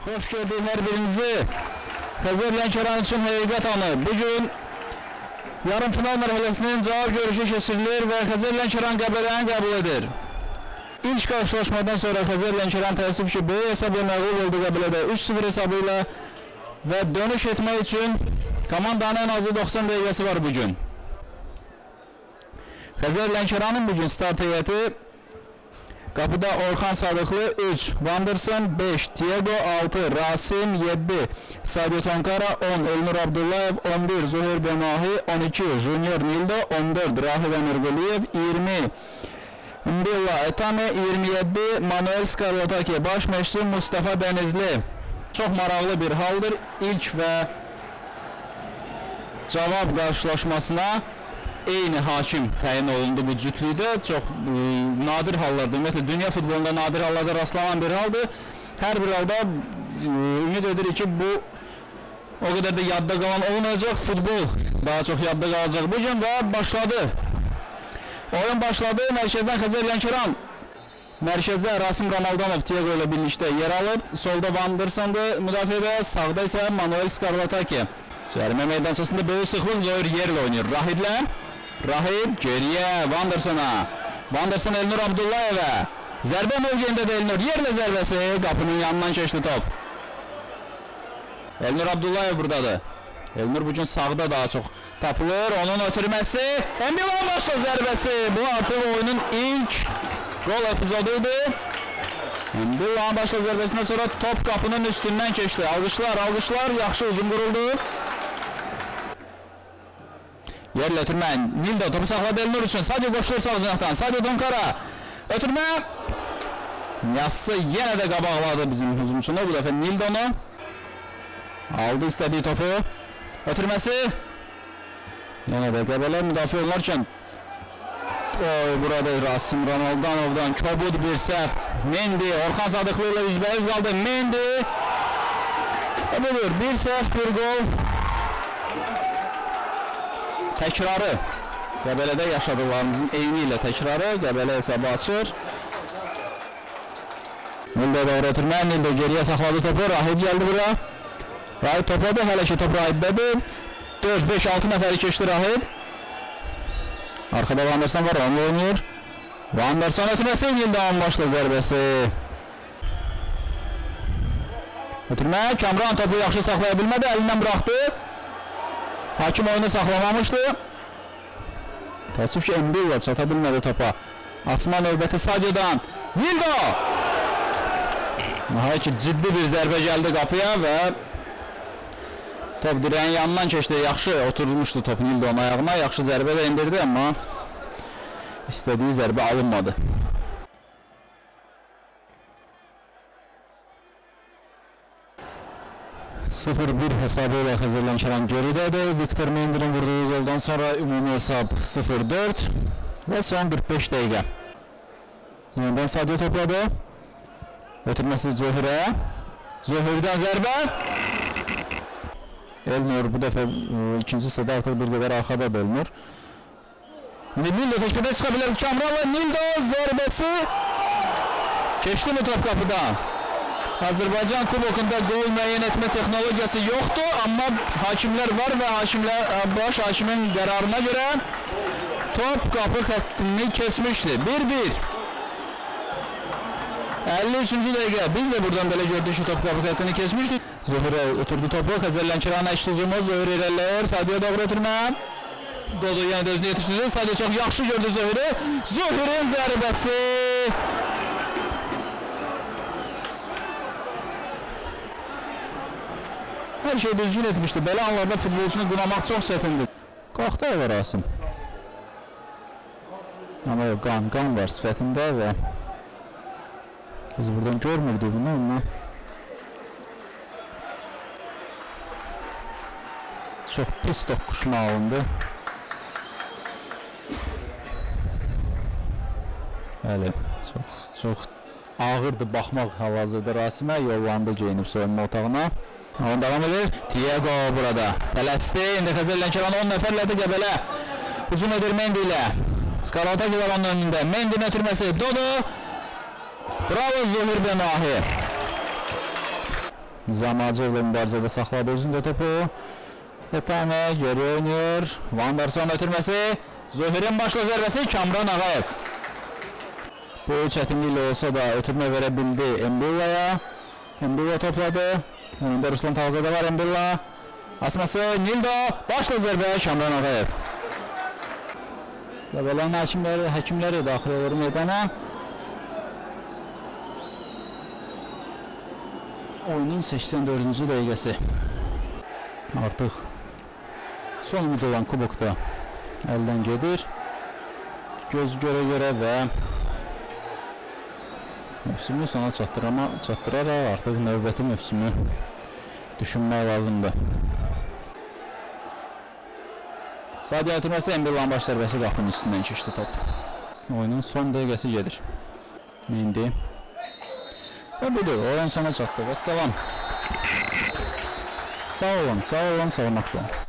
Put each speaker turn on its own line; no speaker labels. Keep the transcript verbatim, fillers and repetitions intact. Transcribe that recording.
Hoş gördük her birinizi. Xəzər Lənkəran üçün həqiqət anı. Bugün yarım final mərhələsinin cavab görüşü keçirilir və Xəzər Lənkəran Qəbələni qəbul edir. İlk qarşılaşmadan sonra Xəzər Lənkəran təəssüf ki, böyük hesabla məğlub oldu Qəbələdə üç sıfır hesabı ilə və dönüş etmək üçün komandanın en azı doxsan dəqiqəsi var bugün. Xəzər Lənkəranın bugün start heyəti Qapıda Orxan Sadıqlı üç, Vanderson beş, Diego altı, Rasim yedi, Sadio Tonkara on, Elnur Abdullayev on bir, Zuhir Benahi on iki, Junior Nildo on dört, Rahib Emirquliyev yirmi, Mbilla Etame yirmi yedi, Manuel Skarlataki, baş məşqçi Mustafa Denizli. Çox maraqlı bir haldır. İlk və cavab qarşılaşmasına eyni hakim təyin olundu bu cütlükdə. Çox e, nadir hallardır. Ümumiyyətlə, dünya futbolunda nadir hallarda rastlanan bir haldır. Hər bir halda e, ümid edirik ki, bu o qədər də yadda qalan olmayacaq. Futbol daha çox yadda qalacaq bugün və başladı. Oyun başladı. Mərkəzdən Xəzər Lənkəran. Mərkəzdə Rasim Ramaldanov Diego ilə birlikdə yer alır. Solda Vanderson'dır müdafiədə. Sağda isə Manuel Skarlataki. Cərimə meydançasında böyük sıxlıq Zohir yerlə oynayır. Rahidlə. Rahib geriyə Vanderson'a. Vanderson Elnur Abdullayev'e. Zərbə mövqeyində də Elnur. Yerlə zərbəsi. Qapının yanından keçdi top. Elnur Abdullayev buradadır. Elnur bugün sağda daha çox tapılır. Onun ötürməsi. Embilan başla zərbəsi. Bu artıq oyunun ilk gol epizoduydu. Embilan başla zərbəsindən sonra top qapının üstündən keçdi. Alqışlar, alqışlar. Yaxşı hücum quruldu. Yerlə ötürmə. Nildo topu saxladı Elnur üçün. Sadio qoşulur sağ cinahdan. Sadio Tonkara. Ötürmə. Yassı yenə də qabaqladı bizim hücumçunu. Bu dəfə Nildonu. Aldı istədiyi topu. Ötürməsi. Yenə də Qəbələ müdafiə olunarkən. Oy, burada Rasim Ramaldanov'dan kobud bir səhv. Mendy. Orxan Sadıqlı ilə üzbəüz qaldı. Mendy. E budur. Bir səhv, bir gol. Təkrarı. Qəbələdə yaşadıqlarımızın eyni ilə təkrarı. Qəbələ hesabı açır. Nildo doğru ötürmə. Nildo geriyə saxladı topu. Rahid gəldi bura. Rahid topladı. Hələ ki top Rahiddədir. dörd beş altı nəfəri keçdi Rahid. Arkada Vanderson var. Onu oynayır. Vanderson ötürməsi. Nildo'nun başla zərbəsi. Ötürmə. Kamran topu yaxşı saxlaya bilmədi. Əlindən buraxdı. Hakim oyunu saxlamamışdı. Təəssüf ki, Mbilla çata bilmədi topa. Asma növbəti Sadio'dan. Nildo! Nəhayət ki, ciddi bir zərbə gəldi qapıya və top dirəyin yanından keçdi. Yaxşı oturmuşdu top Nildo'nun ayağına. Yaxşı zərbə də indirdi, amma istədiyi zərbə alınmadı. sıfır bir hesabı ilə Xəzər Lənkəran geridədir. Viktor Mendy'nin vurduğu goldan sonra ümumi hesab sıfır dörd və son qırx beş dəqiqə. Yenidən Sadio topladı. Ötürməsi Zohir'ə. Zohir'dən zərbə. Elnur bu dəfə ikinci hissədə artıq bir qədər arxadadır Elnur. Nildo təşkidə çıxa bilər. Kamranla Nildo zərbəsi. Keçdi mi top qapıdan? Azərbaycan kubokunda gol müəyyən etmə texnologiyası yoxdur, amma hakimlər var və hakimlər, baş hakimin qərarına görə top qapı xəttini keçmişdi. bir bir. əlli üçüncü dəqiqə. Biz də buradan belə gördük ki, top qapı xəttini keçmişdi. Zohir'ə ötürdü topu. Xəzər Lənkəran əks hücumu. Zohir irəliləyir. Sadio doğru ötürmə. Dodo yenə də özünü yetişdirdi. Sadio çox yaxşı gördü Zohir'i. Zohir'in zərbəsi. Hər şey düzgün etmişdi. Belə anlarda futbolçunu qınamaq çox çətindir. Qalxdı var Rasim. Amma yox, qan, qan var sifətində və biz buradan görmürdük bunu, amma çox pis toqquşma alındı. Bəli, çox, çox ağırdı baxmaq hal-hazırda Rasimə. Yollandı geyinib soyunma otağına. Onu devam edir. Diego burada. Tələsdi. İndi Xəzər Lənkəran on nəfərlədi Qəbələ. Hücum edir Mendy ilə. Skarlataki var onun önündə. Mendy'nin ötürməsi. Dodo. Bravo Zuhir Benahi. Nizam Hacıoğlu mübarizədə saxladı özündə topu. Etame geri oynuyor. Vanderson ötürməsi. Zöhürün başla zərbəsi Kamran Ağayev. Bu çətinliklə olsa da ötürmə verə bildi Embilla'ya. Embilla topladı. Önündə Ruslan Tağzada var Embilla. Asması Nildo. Başla zərbə Kamran Ağayev. Qəbələnin həkimləri, həkimləri daxil olur meydana. Oyunun səksən dördüncü dəqiqəsi. Artıq son ümid olan kubokda əldən gedir. Göz görə görə və mövsümü sona çatdıraraq artıq növbəti mövsümü düşünmək lazımdır. Sadə ötürməsi Embilla'nın baş zərbəsi qapının üstündən keçdi top. Oyunun son dəqiqəsi gedir. Mendy. Və budur, oyun sona çatdı. Və salam. Sağ olun, sağ olun, salamatla.